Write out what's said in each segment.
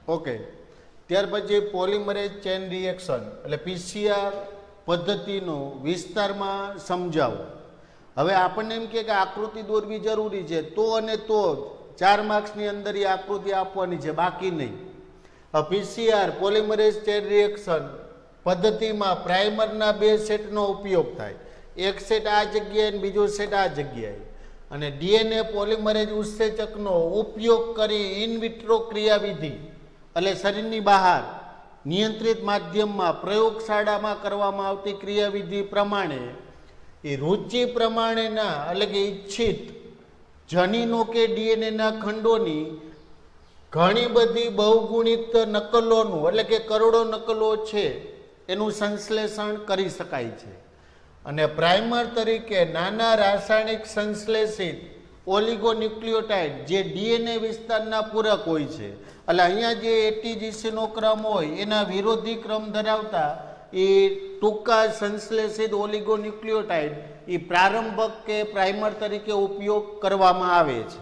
Okay, ત્યાર પછી polymerase chain reaction એટલે પીસીઆર પદ્ધતિનો વિસ્તારમાં સમજાવો। હવે આપણને એમ કે આકૃતિ દોરવી જરૂરી છે તો અને તો 4 માર્ક્સની અંદર એ આકૃતિ આપવાની છે, બાકી નહીં। પીસીઆર પોલિમરેઝ ચેન રિએક્શન પદ્ધતિમાં પ્રાઇમરના 2 સેટનો ઉપયોગ થાય, એક સેટ આ જગ્યાએ અને બીજો સેટ આ જગ્યાએ, અને ડીએનએ પોલિમરેઝ ઉત્સેચકનો ઉપયોગ કરી ઇન વિટ્રો ક્રિયાવિધિ એટલે શરીરની બહાર નિયંત્રિત માધ્યમમાં પ્રયોગશાળામાં કરવામાં આવતી ક્રિયાવિધિ પ્રમાણે એ રુચિ પ્રમાણેના એટલે કે ઈચ્છિત જનીનો કે ડીએનએના ખંડોની ઘણી બધી બહુગુણિત નકલોનું એટલે કે કરોડો નકલો છે એનું સંશ્લેષણ કરી શકાય છે। અને પ્રાઇમર તરીકે નાના રાસાયણિક સંશ્લેષિત ઓલિગોન્યુક્લિયોટાઇડ જે ડીએનએ વિસ્તારના પૂરક હોય છે, એટલે અહીંયા જે એટીજીસીનો ક્રમ હોય એના વિરોધી ક્રમ ધરાવતા એ ટૂંકા સંશ્લેષિત ઓલિગોન્યુક્લિયોટાઇડ એ પ્રારંભક કે પ્રાઇમર તરીકે ઉપયોગ કરવામાં આવે છે।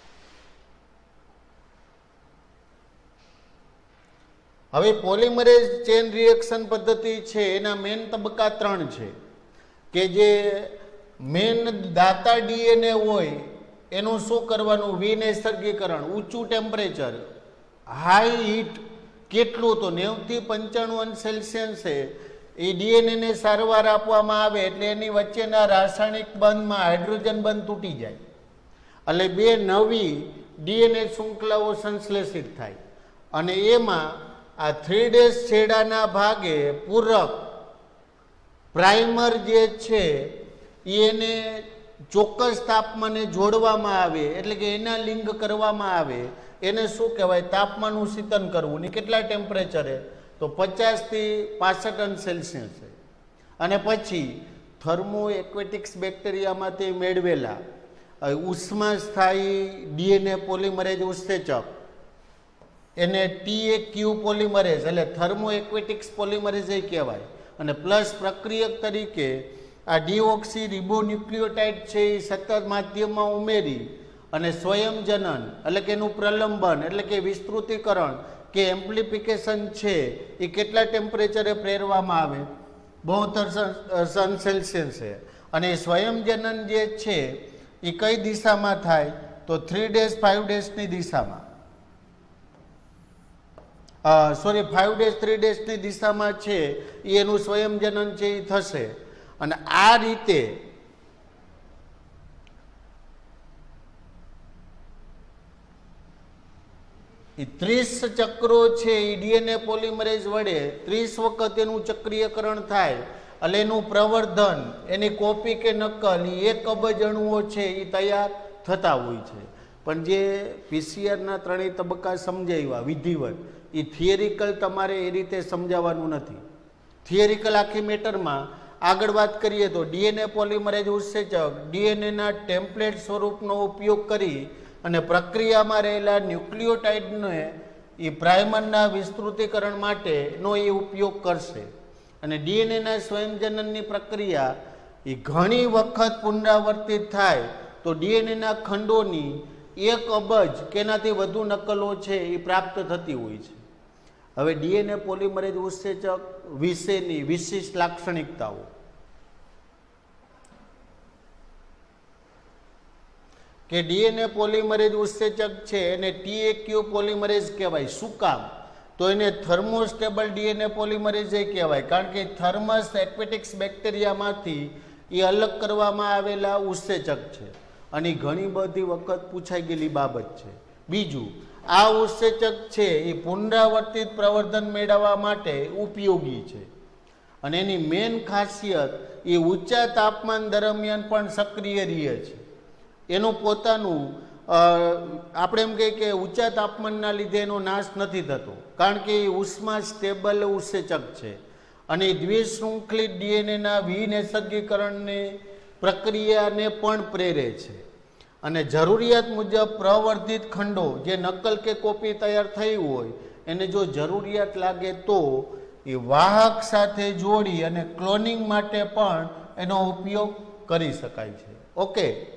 હવે પોલિમરેઝ ચેન રિએક્શન પદ્ધતિ છે એના મેન તબક્કા 3 છે કે જે મેન દાતા ડીએનએ હોય એનું શું કરવાનું, વિનૈસર્ગીકરણ, ઊંચું ટેમ્પરેચર, હાઈ હીટ કેટલું તો 90 થી 95 અંશ સેલ્સિયસે એ ડીએનએને સારવાર આપવામાં આવે એટલે એની વચ્ચેના રાસાયણિક બંધમાં હાઇડ્રોજન બંધ તૂટી જાય એટલે 2 નવી ડીએનએ શૃંખલાઓ સંશ્લેષિત થાય અને એમાં આ 3' છેડાના ભાગે પૂરક પ્રાઇમર જે છે એને ચોક્કસ તાપમાને જોડવામાં આવે એટલે કે એના લિંગ કરવામાં આવે, એને શું કહેવાય, તાપમાનનું શીતન કરવું ને કેટલા ટેમ્પરેચરે તો 50 થી 65 અંશ સેલ્સિયસે। અને પછી થર્મો એક્વેટિક્સ બેક્ટેરિયામાંથી મેળવેલા ઉષ્મા સ્થાયી ડીએનએ પોલિમરેઝ ઉત્સેચક એને ટીએક્યુ પોલિમરેઝ એટલે થર્મો એક્વેટિક્સ પોલિમરેઝ એ કહેવાય, અને પ્લસ પ્રક્રિયક તરીકે આ ડીઓક્સી રિબોન્યુક્લિયોટાઇડ છે એ સતત માધ્યમમાં ઉમેરી અને સ્વયંજનન એટલે કે એનું પ્રલંબન એટલે કે વિસ્તૃતિકરણ કે એમ્પ્લિફિકેશન છે એ કેટલા ટેમ્પરેચરે પ્રેરવામાં આવે, 72 અંશ સેલ્સિયસે। અને સ્વયંજનન જે છે એ કઈ દિશામાં થાય તો 3' 5' દિશામાં, સોરી 5' 3' દિશામાં છે એ એનું સ્વયંજનન છે એ થશે। અને આ રીતે એ 30 ચક્રો છે એ ડીએનએ પોલિમરેઝ વડે 30 વખત એનું ચક્રીયકરણ થાય એટલે એનું પ્રવર્ધન, એની કોપી કે નકલ એ 1 અબજ અણુઓ છે એ તૈયાર થતા હોય છે। પણ જે પીસીઆરના 3 તબક્કા સમજાવ્યા વિધિવત એ થિયરિકલ તમારે એ રીતે સમજાવવાનું નથી। થિયરિકલ આખી મેટરમાં આગળ વાત કરીએ તો ડીએનએ પોલિમરેઝ ઉત્સેચક ડીએનએના ટેમ્પલેટ સ્વરૂપનો ઉપયોગ કરી અને પ્રક્રિયામાં રહેલા ન્યુક્લિયોટાઇડને એ પ્રાઇમરના વિસ્તૃતિકરણ માટેનો એ ઉપયોગ કરશે। અને ડીએનએના સ્વયંજનનની પ્રક્રિયા એ ઘણી વખત પુનરાવર્તિત થાય તો ડીએનએના ખંડોની 1 અબજ કે એનાથી વધુ નકલો છે એ પ્રાપ્ત થતી હોય છે। હવે ડીએનએ પોલિમરેઝ ઉત્સેચક વિશેની વિશિષ્ટ લાક્ષણિકતાઓ કે ડીએનએ પોલિમરેઝ ઉત્સેચક છે એને ટીએક્યુ પોલિમરેઝ કહેવાય। શું કામ તો એને થર્મોસ્ટેબલ ડીએનએ પોલિમરેઝ કહેવાય, કારણ કે થર્મસ એક્વેટિક્સ બેક્ટેરિયામાંથી એ અલગ કરવામાં આવેલા ઉત્સેચક છે અને ઘણી બધી વખત પૂછાઈ ગયેલી બાબત છે। બીજું, આ ઉત્સેચક છે એ પુનરાવર્તિત પ્રવર્ધન મેળવવા માટે ઉપયોગી છે અને એની મેન ખાસિયત એ ઊંચા તાપમાન દરમિયાન પણ સક્રિય રહે છે। એનું પોતાનું આપણે એમ કહીએ કે ઊંચા તાપમાનના લીધે એનો નાશ નથી થતો, કારણ કે એ ઉષ્મા સ્ટેબલ ઉત્સેચક છે અને દ્વિશૃંખલિત ડીએનએના વિનૈસર્ગીકરણની પ્રક્રિયાને પણ પ્રેરે છે અને જરૂરિયાત મુજબ પ્રવર્ધિત ખંડો જે નકલ કે કોપી તૈયાર થઈ હોય એને જો જરૂરિયાત લાગે તો એ વાહક સાથે જોડી અને ક્લોનિંગ માટે પણ એનો ઉપયોગ કરી શકાય છે। ઓકે।